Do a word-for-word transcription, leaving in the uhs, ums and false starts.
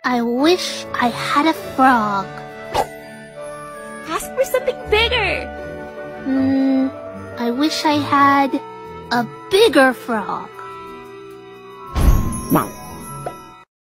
I wish I had a frog. Ask for something bigger. Hmm, I wish I had a bigger frog. Wow.